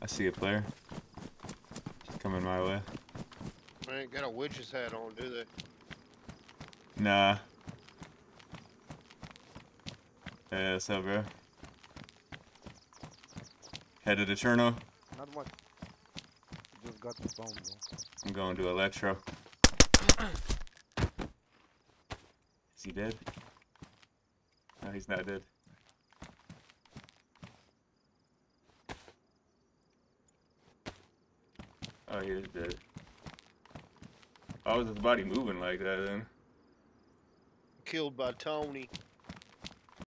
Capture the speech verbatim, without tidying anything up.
I see a player. Just coming my way. They ain't got a witch's hat on, do they? Nah. Hey, what's up, bro? Headed to Cherno. Not much. Just got the phone, bro. I'm going to Electro. Is he dead? No, he's not dead. Oh, he is dead. Why was his body moving like that then? Killed by Tony.